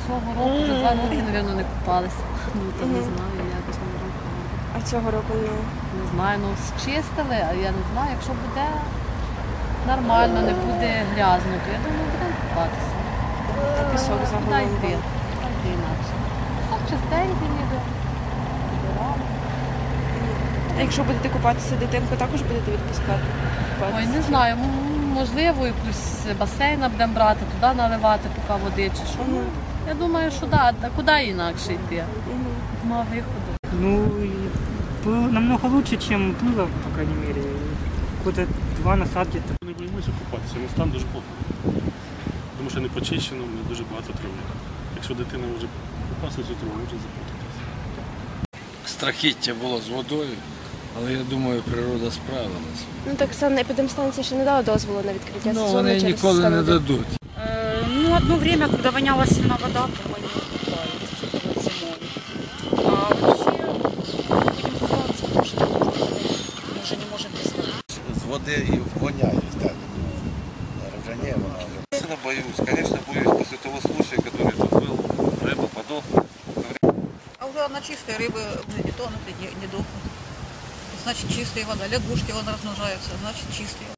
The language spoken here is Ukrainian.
цього року вже 2 роки, мабуть, не купалися. Ну, то не знаю, якось не року. А цього року Не знаю, ну зчистили, а я не знаю, якщо буде нормально, не буде грязно, то я думаю, будемо купатися. а пісок Куди загалом. йти? Куди йти інакше? Так чистенький ніби. Збирали. А якщо будете купатися, дитинку також будете відпускати? Ой, не знаю, можливо, якусь басейн будемо брати, туди наливати, поки води чи що. Ну, я думаю, що так, да. Куди інакше йти? Нема виходу. Ну, и было намного лучше, чем было, по крайней мере. Года 2 назад где-то. Не боїмося купатися, але стан дуже плохо. Тому що не почищено, дуже багато трави. Якщо дитина може попасти цю траву, може запутатися. Страхіття було з водою, але я думаю, природа справилась. Ну так санепідемстанція ще не дала дозволу на відкриття сезону Вони через ніколи не стан води. дадуть. Ну, одно время, когда воняла сильно вода, то мы не купались вот зимой. А вообще будем купаться, потому что мы уже не можем без воды. З води і воняє, так. Вже не вона. Сильно боюсь, конечно, боюсь после того случая, который тут был, рыба подохла. А уже она чистая, рыбы не тонут и не дохнут. Значит, чистая вода. Лягушки вон размножаются, значит, чистая.